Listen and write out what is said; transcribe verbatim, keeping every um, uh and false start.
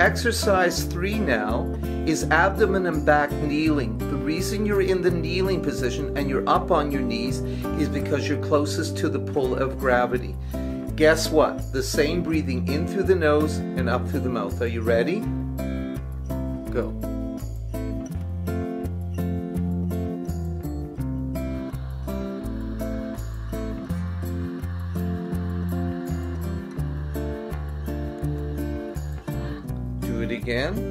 Exercise three now is abdomen and back kneeling. The reason you're in the kneeling position and you're up on your knees is because you're closest to the pull of gravity. Guess what? The same breathing in through the nose and up through the mouth. Are you ready? Go. Do it again.